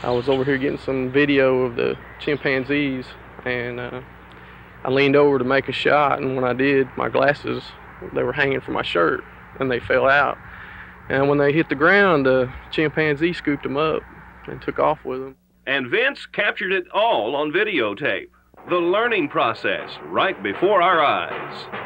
I was over here getting some video of the chimpanzees, and I leaned over to make a shot, and when I did, my glasses, they were hanging from my shirt, and they fell out. And when they hit the ground, the chimpanzee scooped them up and took off with them. And Vince captured it all on videotape. The learning process right before our eyes.